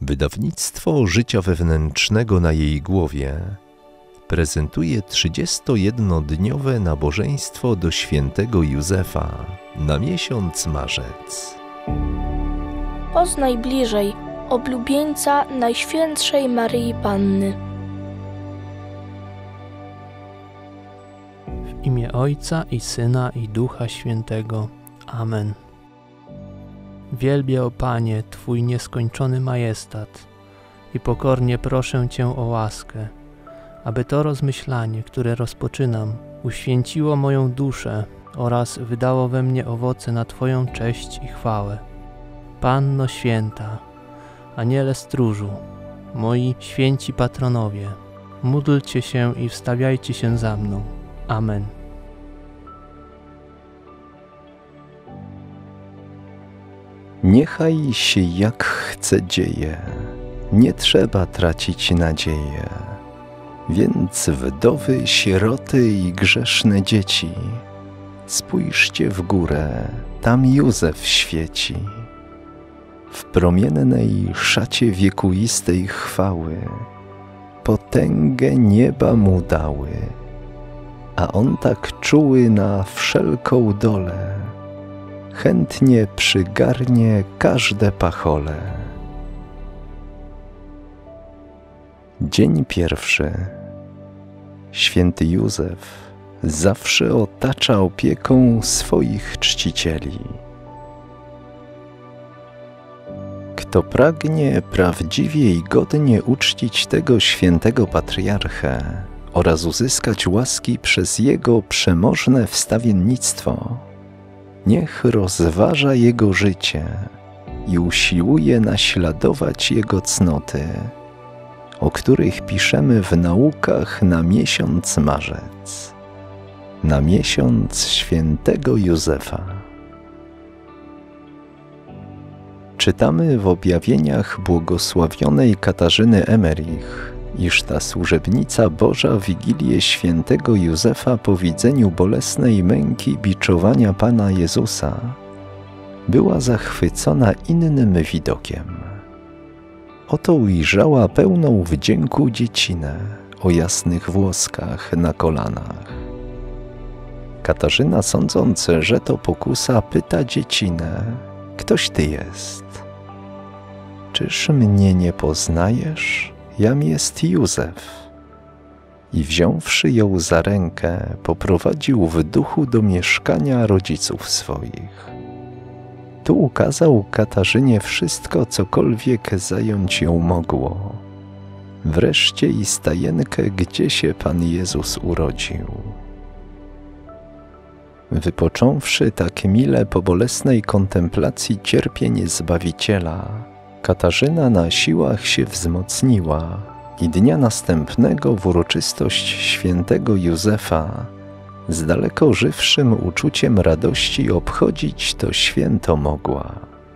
Wydawnictwo Życia Wewnętrznego na jej głowie prezentuje 31-dniowe nabożeństwo do świętego Józefa na miesiąc marzec. Poznaj bliżej oblubieńca Najświętszej Maryi Panny. W imię Ojca i Syna i Ducha Świętego. Amen. Wielbię, o Panie, Twój nieskończony majestat i pokornie proszę Cię o łaskę, aby to rozmyślanie, które rozpoczynam, uświęciło moją duszę oraz wydało we mnie owoce na Twoją cześć i chwałę. Panno Święta, Aniele Stróżu, moi święci patronowie, módlcie się i wstawiajcie się za mną. Amen. Niechaj się jak chce dzieje, nie trzeba tracić nadzieję. Więc wdowy, sieroty i grzeszne dzieci, spójrzcie w górę, tam Józef świeci. W promiennej szacie wiekuistej chwały potęgę nieba mu dały, a on tak czuły na wszelką dolę, chętnie przygarnie każde pachole. Dzień pierwszy. Święty Józef zawsze otacza opieką swoich czcicieli. Kto pragnie prawdziwie i godnie uczcić tego świętego patriarchę oraz uzyskać łaski przez jego przemożne wstawiennictwo, niech rozważa jego życie i usiłuje naśladować jego cnoty, o których piszemy w naukach na miesiąc marzec, na miesiąc świętego Józefa. Czytamy w objawieniach błogosławionej Katarzyny Emmerich, iż ta służebnica Boża w Wigilię świętego Józefa po widzeniu bolesnej męki biczowania Pana Jezusa była zachwycona innym widokiem. Oto ujrzała pełną wdzięku dziecinę o jasnych włoskach na kolanach. Katarzyna, sądząc, że to pokusa, pyta dziecinę: „Ktoś ty jest? Czyż mnie nie poznajesz? Jam jest Józef”. I wziąwszy ją za rękę, poprowadził w duchu do mieszkania rodziców swoich. Tu ukazał Katarzynie wszystko, cokolwiek zająć ją mogło. Wreszcie i stajenkę, gdzie się Pan Jezus urodził. Wypocząwszy tak mile po bolesnej kontemplacji cierpień Zbawiciela, Katarzyna na siłach się wzmocniła i dnia następnego w uroczystość świętego Józefa z daleko żywszym uczuciem radości obchodzić to święto mogła.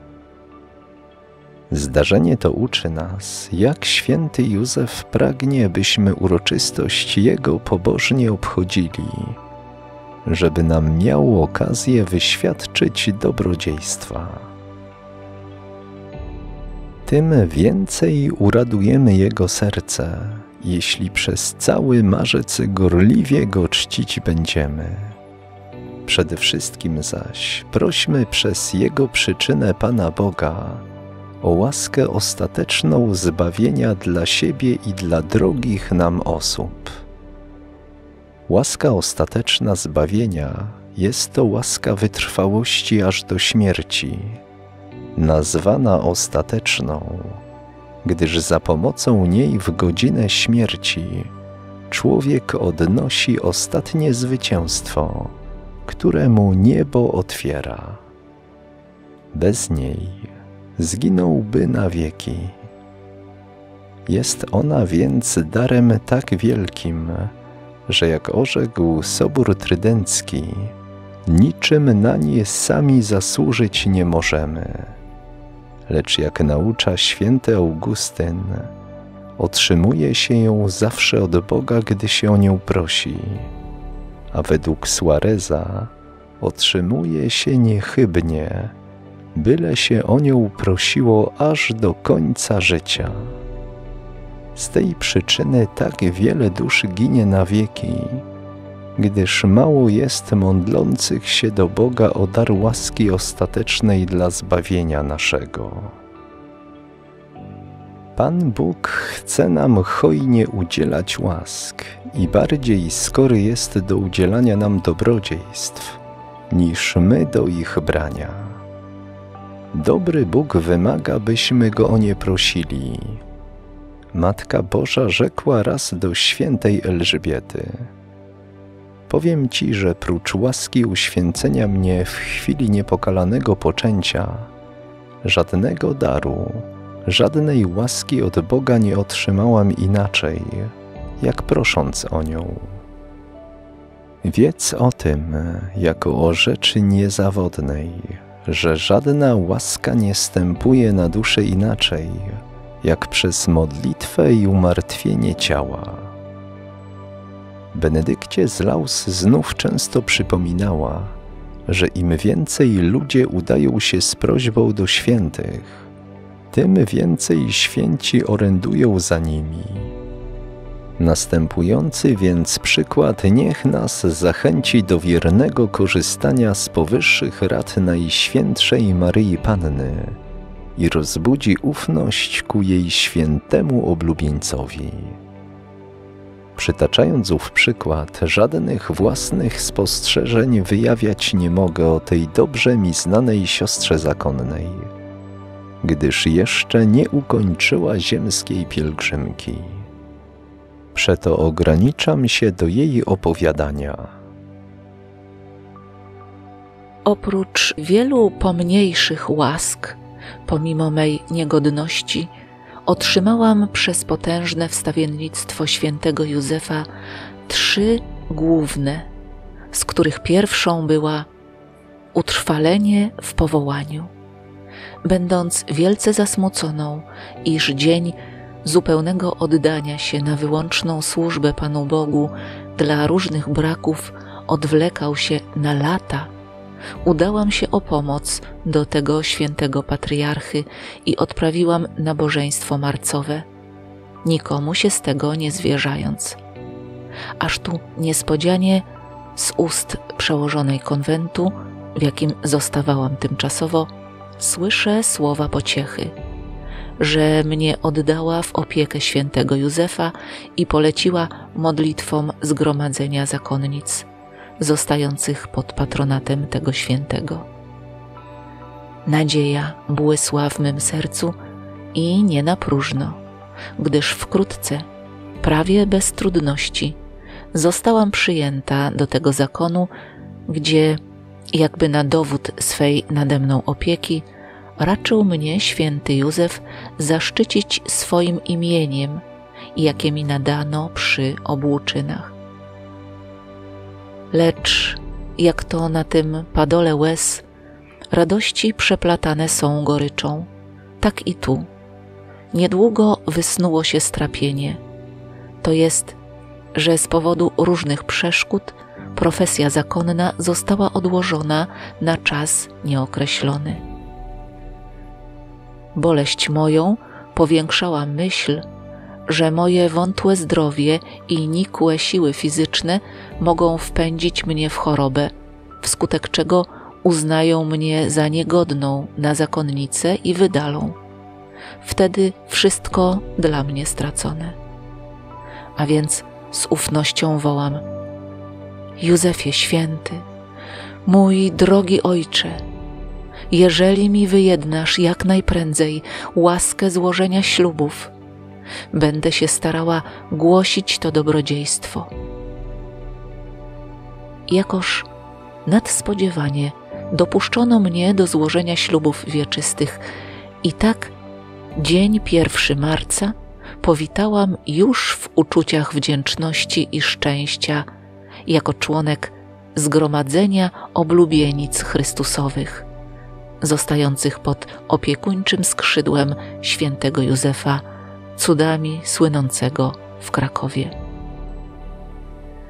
Zdarzenie to uczy nas, jak święty Józef pragnie, byśmy uroczystość jego pobożnie obchodzili, żeby nam miał okazję wyświadczyć dobrodziejstwa. Tym więcej uradujemy jego serce, jeśli przez cały marzec gorliwie go czcić będziemy. Przede wszystkim zaś prośmy przez jego przyczynę Pana Boga o łaskę ostateczną zbawienia dla siebie i dla drogich nam osób. Łaska ostateczna zbawienia jest to łaska wytrwałości aż do śmierci, nazwana ostateczną, gdyż za pomocą niej w godzinę śmierci człowiek odnosi ostatnie zwycięstwo, które mu niebo otwiera. Bez niej zginąłby na wieki. Jest ona więc darem tak wielkim, że jak orzekł Sobór Trydencki, niczym na nie sami zasłużyć nie możemy. Lecz jak naucza święty Augustyn, otrzymuje się ją zawsze od Boga, gdy się o nią prosi, a według Suareza otrzymuje się niechybnie, byle się o nią prosiło aż do końca życia. Z tej przyczyny tak wiele dusz ginie na wieki, gdyż mało jest modlących się do Boga o dar łaski ostatecznej dla zbawienia naszego. Pan Bóg chce nam hojnie udzielać łask i bardziej skory jest do udzielania nam dobrodziejstw, niż my do ich brania. Dobry Bóg wymaga, byśmy Go o nie prosili. Matka Boża rzekła raz do świętej Elżbiety: powiem Ci, że prócz łaski uświęcenia mnie w chwili niepokalanego poczęcia, żadnego daru, żadnej łaski od Boga nie otrzymałam inaczej, jak prosząc o nią. Wiedz o tym, jako o rzeczy niezawodnej, że żadna łaska nie stępuje na duszę inaczej, jak przez modlitwę i umartwienie ciała. Benedykcie z Laus znów często przypominała, że im więcej ludzie udają się z prośbą do świętych, tym więcej święci orędują za nimi. Następujący więc przykład niech nas zachęci do wiernego korzystania z powyższych rad Najświętszej Maryi Panny i rozbudzi ufność ku jej świętemu oblubieńcowi. Przytaczając ów przykład, żadnych własnych spostrzeżeń wyjawiać nie mogę o tej dobrze mi znanej siostrze zakonnej, gdyż jeszcze nie ukończyła ziemskiej pielgrzymki. Przeto ograniczam się do jej opowiadania. Oprócz wielu pomniejszych łask, pomimo mej niegodności, otrzymałam przez potężne wstawiennictwo świętego Józefa 3 główne, z których pierwszą była utrwalenie w powołaniu. Będąc wielce zasmuconą, iż dzień zupełnego oddania się na wyłączną służbę Panu Bogu dla różnych braków odwlekał się na lata, udałam się o pomoc do tego świętego patriarchy i odprawiłam nabożeństwo marcowe, nikomu się z tego nie zwierzając. Aż tu niespodzianie z ust przełożonej konwentu, w jakim zostawałam tymczasowo, słyszę słowa pociechy, że mnie oddała w opiekę świętego Józefa i poleciła modlitwom zgromadzenia zakonnic, zostających pod patronatem tego świętego. Nadzieja błysła w mym sercu i nie na próżno, gdyż wkrótce, prawie bez trudności, zostałam przyjęta do tego zakonu, gdzie, jakby na dowód swej nade mną opieki, raczył mnie święty Józef zaszczycić swoim imieniem, jakie mi nadano przy obłóczynach. Lecz, jak to na tym padole łez, radości przeplatane są goryczą, tak i tu. Niedługo wysnuło się strapienie, to jest, że z powodu różnych przeszkód profesja zakonna została odłożona na czas nieokreślony. Boleść moją powiększała myśl, że moje wątłe zdrowie i nikłe siły fizyczne mogą wpędzić mnie w chorobę, wskutek czego uznają mnie za niegodną na zakonnicę i wydalą. Wtedy wszystko dla mnie stracone. A więc z ufnością wołam: Józefie święty, mój drogi ojcze, jeżeli mi wyjednasz jak najprędzej łaskę złożenia ślubów, będę się starała głosić to dobrodziejstwo. Jakoż nadspodziewanie dopuszczono mnie do złożenia ślubów wieczystych i tak dzień 1 marca powitałam już w uczuciach wdzięczności i szczęścia jako członek zgromadzenia oblubienic Chrystusowych, zostających pod opiekuńczym skrzydłem świętego Józefa, cudami słynącego w Krakowie.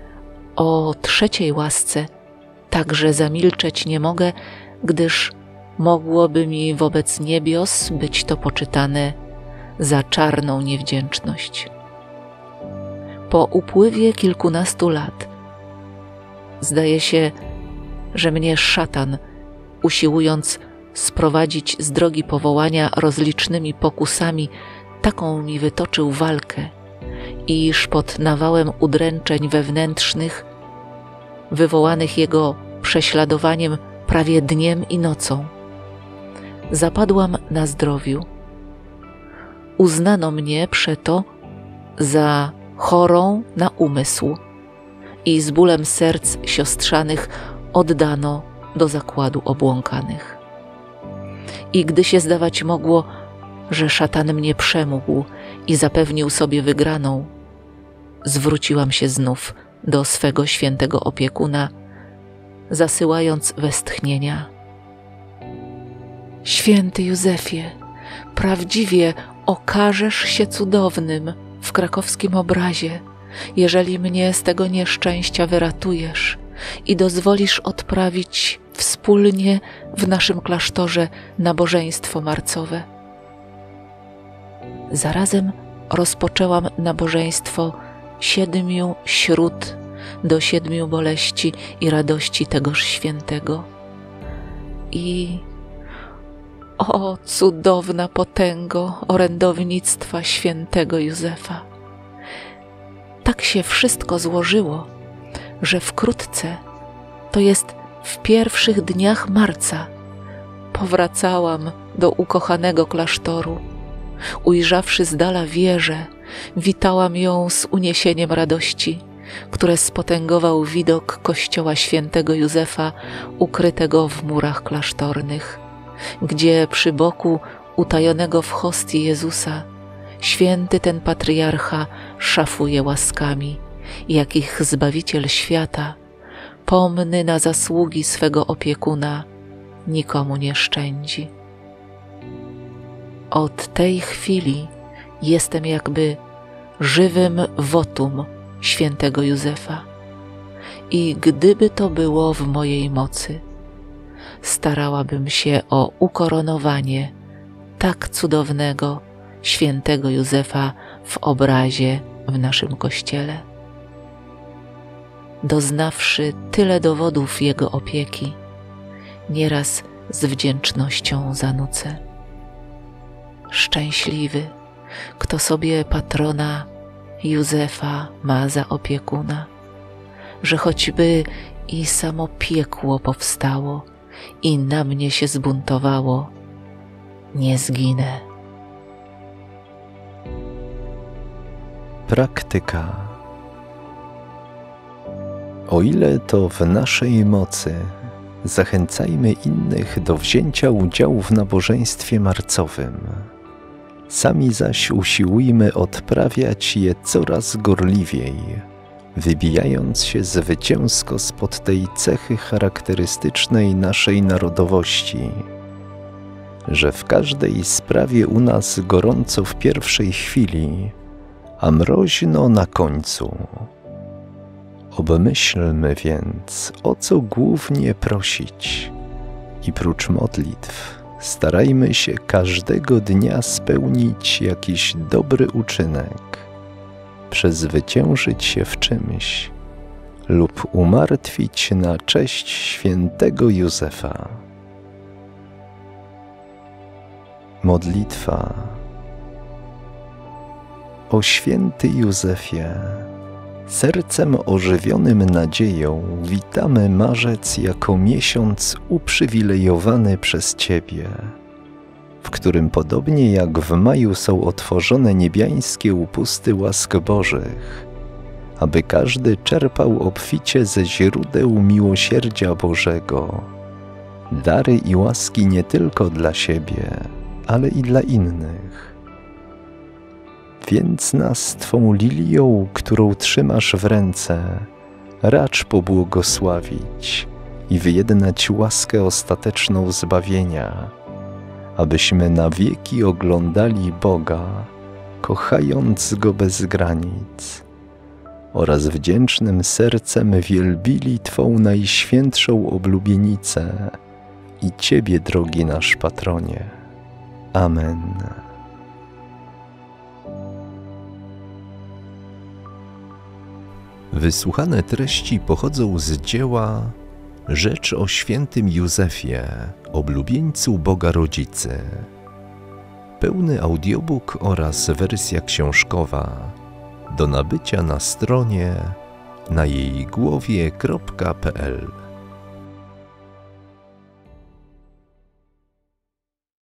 O 3. łasce także zamilczeć nie mogę, gdyż mogłoby mi wobec niebios być to poczytane za czarną niewdzięczność. Po upływie kilkunastu lat zdaje się, że mnie szatan, usiłując sprowadzić z drogi powołania rozlicznymi pokusami, taką mi wytoczył walkę, iż pod nawałem udręczeń wewnętrznych, wywołanych jego prześladowaniem prawie dniem i nocą, zapadłam na zdrowiu. Uznano mnie przeto za chorą na umysł i z bólem serc siostrzanych oddano do zakładu obłąkanych. I gdy się zdawać mogło, że szatan mnie przemógł i zapewnił sobie wygraną, zwróciłam się znów do swego świętego opiekuna, zasyłając westchnienia. Święty Józefie, prawdziwie okażesz się cudownym w krakowskim obrazie, jeżeli mnie z tego nieszczęścia wyratujesz i dozwolisz odprawić wspólnie w naszym klasztorze nabożeństwo marcowe. Zarazem rozpoczęłam nabożeństwo 7 śród do 7 boleści i radości tegoż świętego. I o cudowna potęgo orędownictwa świętego Józefa! Tak się wszystko złożyło, że wkrótce, to jest w pierwszych dniach marca, powracałam do ukochanego klasztoru. Ujrzawszy z dala wieżę, witałam ją z uniesieniem radości, które spotęgował widok kościoła świętego Józefa ukrytego w murach klasztornych, gdzie przy boku utajonego w hostii Jezusa święty ten patriarcha szafuje łaskami, jakich Zbawiciel świata, pomny na zasługi swego opiekuna, nikomu nie szczędzi. Od tej chwili jestem jakby żywym wotum świętego Józefa i gdyby to było w mojej mocy, starałabym się o ukoronowanie tak cudownego świętego Józefa w obrazie w naszym Kościele. Doznawszy tyle dowodów jego opieki, nieraz z wdzięcznością zanucę. Szczęśliwy, kto sobie patrona Józefa ma za opiekuna, że choćby i samo piekło powstało i na mnie się zbuntowało, nie zginę. Praktyka. O ile to w naszej mocy, zachęcajmy innych do wzięcia udziału w nabożeństwie marcowym. Sami zaś usiłujmy odprawiać je coraz gorliwiej, wybijając się zwycięsko spod tej cechy charakterystycznej naszej narodowości, że w każdej sprawie u nas gorąco w pierwszej chwili, a mroźno na końcu. Obmyślmy więc, o co głównie prosić i prócz modlitw starajmy się każdego dnia spełnić jakiś dobry uczynek, przezwyciężyć się w czymś lub umartwić na cześć świętego Józefa. Modlitwa. O święty Józefie, sercem ożywionym nadzieją witamy marzec jako miesiąc uprzywilejowany przez Ciebie, w którym podobnie jak w maju są otworzone niebiańskie upusty łask Bożych, aby każdy czerpał obficie ze źródeł miłosierdzia Bożego, dary i łaski nie tylko dla siebie, ale i dla innych. Więc nas Twą lilią, którą trzymasz w ręce, racz pobłogosławić i wyjednać łaskę ostateczną zbawienia, abyśmy na wieki oglądali Boga, kochając Go bez granic, oraz wdzięcznym sercem wielbili Twą najświętszą oblubienicę, i Ciebie, drogi nasz patronie. Amen. Wysłuchane treści pochodzą z dzieła Rzecz o świętym Józefie, oblubieńcu Boga Rodzicy. Pełny audiobook oraz wersja książkowa do nabycia na stronie najejgłowie.pl.